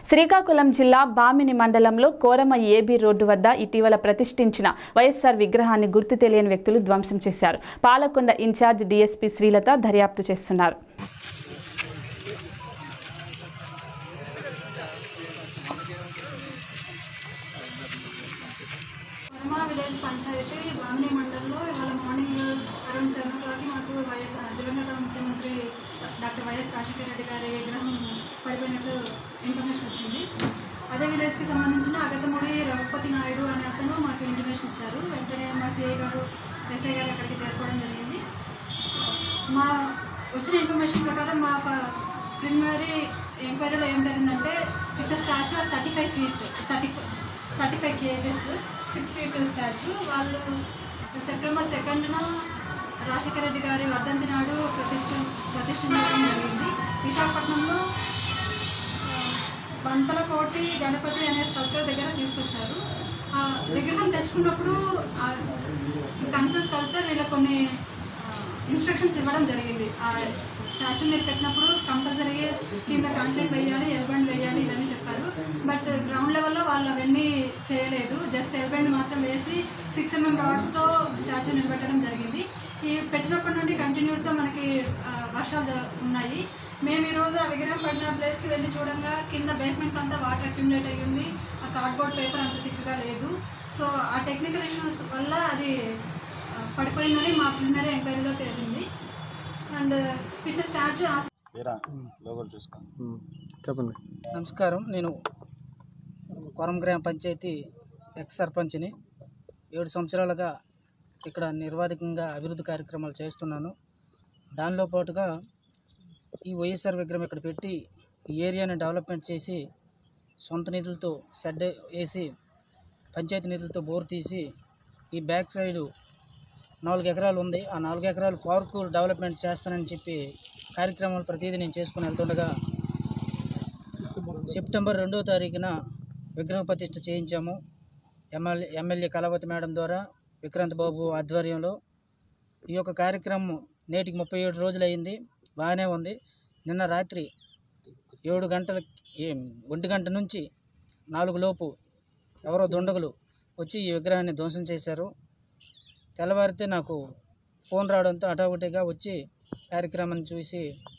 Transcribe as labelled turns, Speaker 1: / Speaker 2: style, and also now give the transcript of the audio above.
Speaker 1: శ్రీకాకుళం జిల్లా బామిని మండలంలో కోరమ AB road వద్ద ఇటీవల ప్రతిష్ఠించిన వైఎస్ఆర్ విగ్రహాన్ని గుర్తు తెలియని వ్యక్తులు ధ్వంసం చేశారు. పాలకొండ ఇన్ఛార్జ్ డీఎస్పీ శ్రీలత దర్యాప్తు చేస్తున్నారు.
Speaker 2: విలేజ్ పంచాయతీ బామిని మండలంలో ఇవాళ మార్నింగ్ అరౌండ్ 7 o'clock మాకు దివంగత ముఖ్యమంత్రి డాక్టర్ వైఎస్ రాజశేఖర రెడ్డి గారి విగ్రహం పడిపోయినట్లు ఇన్ఫర్మేషన్ వచ్చింది. అదే విలేజ్కి సంబంధించిన అగతమూడి రఘుపతి నాయుడు అనే అతను మాకు ఇన్ఫర్మేషన్ ఇచ్చారు. వెంటనే మా సిఐ గారు ఎస్ఐ గారు అక్కడికి చేరుకోవడం జరిగింది. మా వచ్చిన ఇన్ఫర్మేషన్ ప్రకారం మా ప్రిలిమినరీ ఎంక్వైరీలో ఏం జరిగిందంటే it's statue of 35 kgs 6 feet statue. వాళ్ళు సెప్టెంబర్ 2న రాజశేఖర రెడ్డి గారి వర్ధంతి నాడు ప్రతిష్ఠించడం జరిగింది. విశాఖపట్నంలో బంతలకోటి గణపతి అనే స్కల్ప్టర్ దగ్గర తీసుకొచ్చారు. ఆ విగ్రహం తెచ్చుకున్నప్పుడు కన్సర్న్ స్కల్ప్టర్ వీళ్ళకి కొన్ని ఇన్స్ట్రక్షన్స్ ఇవ్వడం జరిగింది. ఆ స్టాచ్యూ మీరు పెట్టినప్పుడు కంపల్సరీగా కింద కాంక్రీట్ వేయాలి, ఎల్బండ్ వేయాలి ఇవన్నీ చెప్పారు. బట్ గ్రౌండ్ లెవెల్లో వాళ్ళు అవన్నీ చేయలేదు. జస్ట్ ఎల్బండ్ మాత్రం వేసి 6 mm రాడ్స్తో స్టాచ్యూ నిలబెట్టడం జరిగింది. ఈ పెట్టినప్పటి నుండి కంటిన్యూస్గా మనకి వర్షాలు ఉన్నాయి. మేము ఈరోజు ఆ విగ్రహం పడిన ప్లేస్కి వెళ్ళి చూడంగా కింద బేస్మెంట్ అంతా వాటర్ అక్యుములేట్ అయ్యి ఉంది. ఆ కార్డ్బోర్డ్ పేపర్ అంత థిక్గా లేదు. సో ఆ టెక్నికల్ ఇష్యూస్ వల్ల అది పడిపోయిందని మా ప్రిలిమినరీ ఎంక్వైరీలో తేలింది. And it's statue.
Speaker 3: చెప్పండి. నమస్కారం, నేను కోరం గ్రామ పంచాయతీ ఎక్స్ సర్పంచ్ని. 7 సంవత్సరాలుగా ఇక్కడ నిర్వాధికంగా అభివృద్ధి కార్యక్రమాలు చేస్తున్నాను. దానిలో పాటుగా ఈ వైఎస్ఆర్ విగ్రహం ఇక్కడ పెట్టి ఈ ఏరియాని డెవలప్మెంట్ చేసి సొంత నిధులతో షెడ్ వేసి పంచాయతీ నిధులతో బోర్ తీసి ఈ బ్యాక్ సైడు 4 ఎకరాలు ఉంది. ఆ 4 ఎకరాలు పార్కు డెవలప్మెంట్ చేస్తానని చెప్పి కార్యక్రమాలు ప్రతిదీ నేను చేసుకుని వెళ్తుండగా సెప్టెంబర్ 2వ తారీఖున విగ్రహ ప్రతిష్ఠ చేయించాము. ఎమ్మెల్యే కళావతి మేడం ద్వారా విక్రాంత్ బాబు ఆధ్వర్యంలో. ఈ యొక్క కార్యక్రమం నేటికి 37 రోజులు అయింది. బాగానే ఉంది. నిన్న రాత్రి 1 గంట నుంచి 4 లోపు ఎవరో దుండగులు వచ్చి ఈ విగ్రహాన్ని ధ్వంసం చేశారు. తెల్లవారితే నాకు ఫోన్ రావడంతో హఠావుటిగా వచ్చి కార్యక్రమాన్ని చూసి